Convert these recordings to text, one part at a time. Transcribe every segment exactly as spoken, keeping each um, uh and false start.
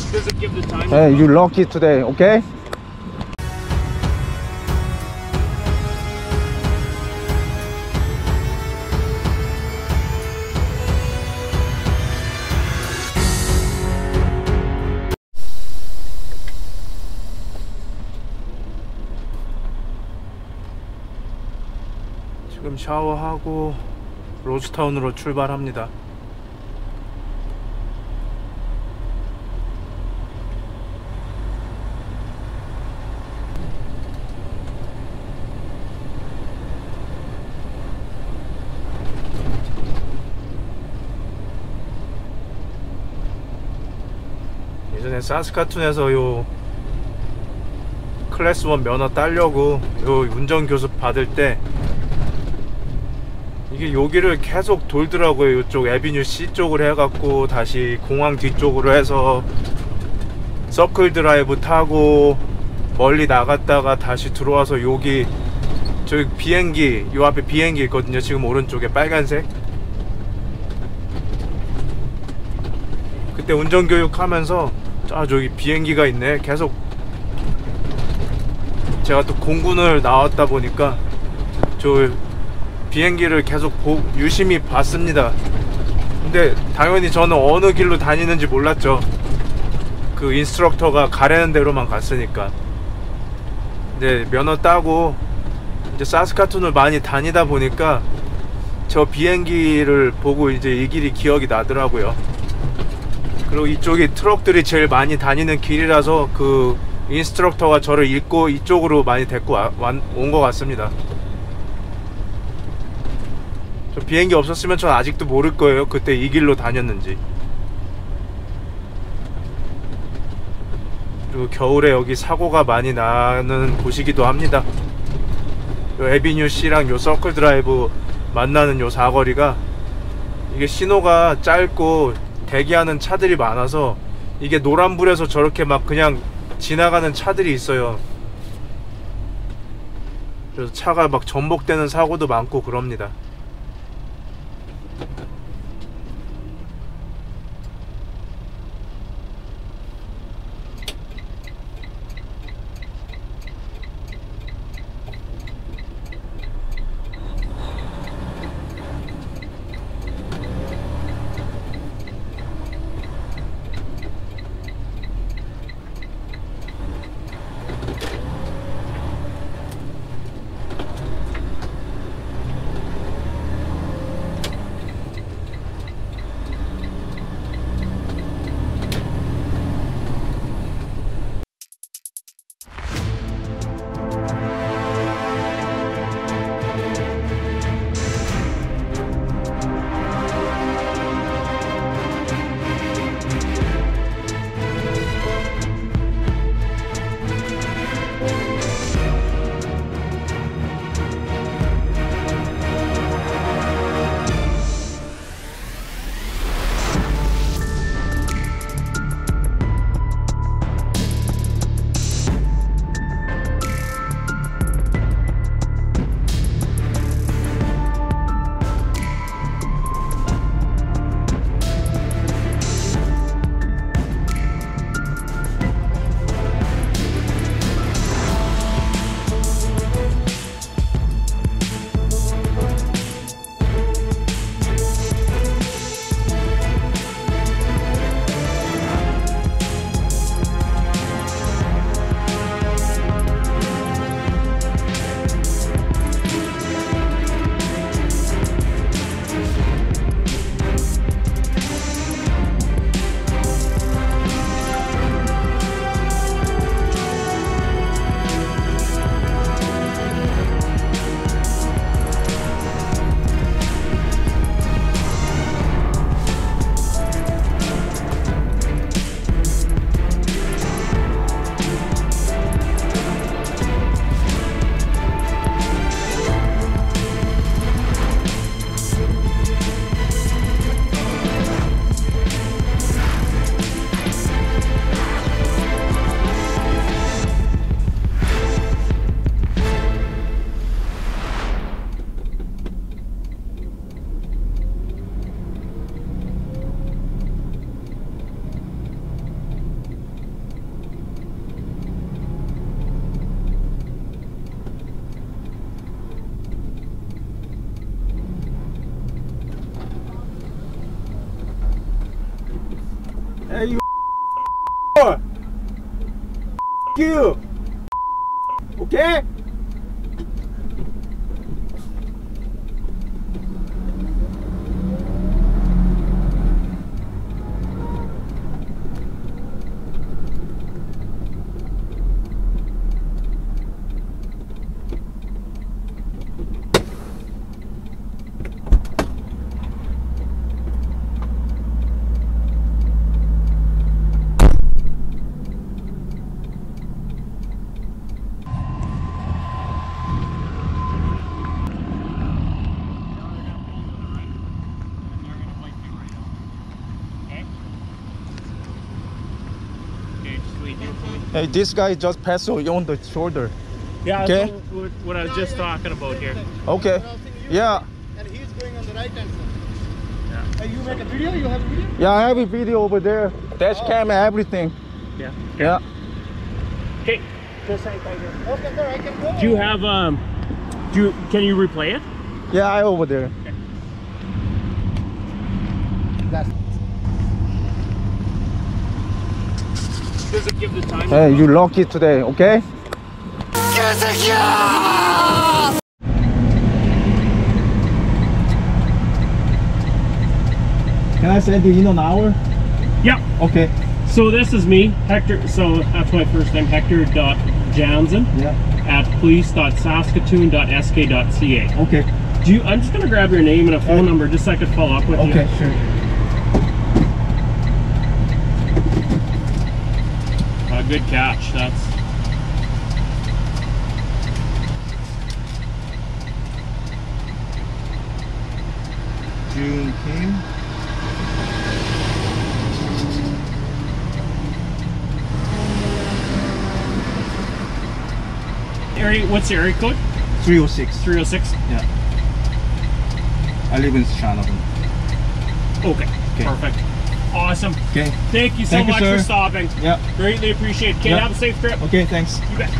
doesn't give the time. Hey, you lucky today, okay? 지금 샤워하고 로즈타운으로 출발합니다. 예전에 사스카툰에서 요 클래스 일 면허 따려고 요 운전교습 받을 때 이게 여기를 계속 돌더라고요. 이쪽 에비뉴 C 쪽으로 해갖고 다시 공항 뒤쪽으로 해서 서클 드라이브 타고 멀리 나갔다가 다시 들어와서 여기 저기 비행기 요 앞에 비행기 있거든요. 지금 오른쪽에 빨간색. 그때 운전교육 하면서 아 저기 비행기가 있네. 계속 제가 또 공군을 나왔다 보니까 저 비행기를 계속 보, 유심히 봤습니다. 근데 당연히 저는 어느 길로 다니는지 몰랐죠. 그 인스트럭터가 가라는 대로만 갔으니까. 근데 면허 따고 이제 사스카툰을 많이 다니다 보니까 저 비행기를 보고 이제 이 길이 기억이 나더라고요. 그리고 이쪽이 트럭들이 제일 많이 다니는 길이라서 그 인스트럭터가 저를 읽고 이쪽으로 많이 데리고 온 것 같습니다. 저 비행기 없었으면 전 아직도 모를 거예요. 그때 이 길로 다녔는지. 그리고 겨울에 여기 사고가 많이 나는 곳이기도 합니다. 요 에비뉴 C랑 요 서클 드라이브 만나는 요 사거리가 이게 신호가 짧고 대기하는 차들이 많아서 이게 노란불에서 저렇게 막 그냥 지나가는 차들이 있어요. 그래서 차가 막 전복되는 사고도 많고 그럽니다. Hey, you you okay? Hey, this guy just passed you on the shoulder. Yeah, Okay. that's what, what I was just talking about here. Okay. Yeah. And he's going on the right hand side. Yeah. Uh, you make a video? You have a video? Yeah, I have a video over there. Dash cam and everything. Yeah. Yeah. Okay. Just hang tight here. Okay, sir, I can go. Do you have um? Do you can you replay it? Yeah, I over there. That's Does it give the time? Hey, you lucky today, okay? Can I send you in an hour? Yep. Okay. So this is me, Hector. So that's my first name, Hector dot Jansen Yeah. at police dot saskatoon dot s k dot c a. Okay. Do you? I'm just gonna grab your name and a phone number just so I could follow up with you. Okay, sure. Uh, good catch. That's. June Kim. Area. What's the area code? three oh six. three oh six. Yeah. I live in Shannon. Okay. Okay. Perfect. Awesome. Okay. Thank you so Thank you, much sir. for stopping. Yeah. Greatly appreciate it. Okay, Yeah. have a safe trip. Okay, thanks. You bet.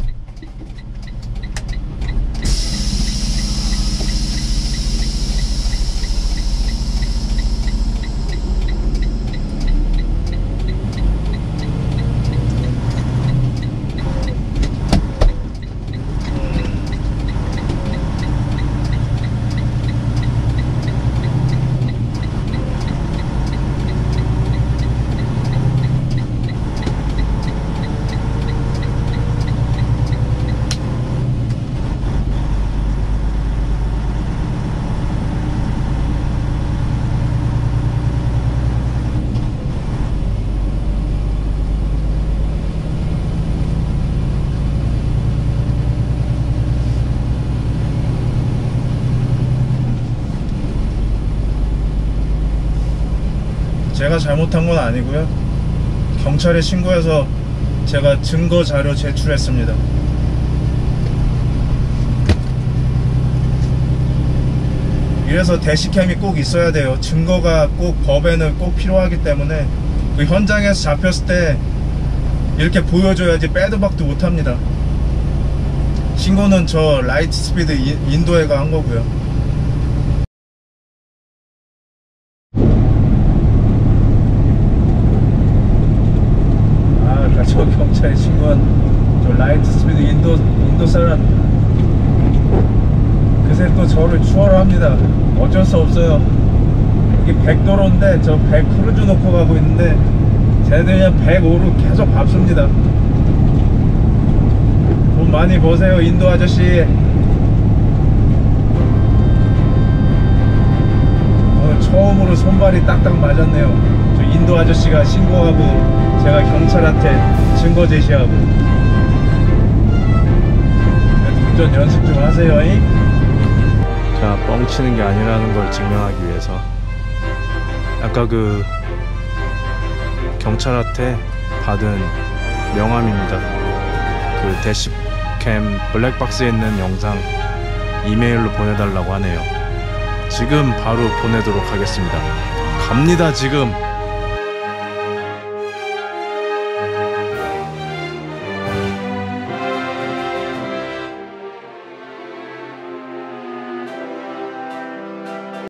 제가 잘못한 건 아니고요. 경찰에 신고해서 제가 증거 자료 제출했습니다. 이래서 대시캠이 꼭 있어야 돼요. 증거가 꼭 법에는 꼭 필요하기 때문에 그 현장에서 잡혔을 때 이렇게 보여줘야지 빼도박도 못합니다. 신고는 저 라이트 스피드 인도해가 한 거고요. 저 경찰에 신고한 저 라이트 스피드 인도 인도 사람 그새 또 저를 추월합니다. 어쩔 수 없어요. 이게 백도로인데 저 백 크루즈 놓고 가고 있는데 쟤네들이 그냥 백오로 계속 밟습니다. 돈 많이 버세요 인도 아저씨. 오늘 처음으로 손발이 딱딱 맞았네요. 저 인도 아저씨가 신고하고 제가 경찰한테 증거 제시하고. 운전 연습 좀 하세요. 잉? 자, 뻥치는 게 아니라는 걸 증명하기 위해서 아까 그 경찰한테 받은 명함입니다. 그 대시캠 블랙박스에 있는 영상 이메일로 보내달라고 하네요. 지금 바로 보내도록 하겠습니다. 갑니다 지금.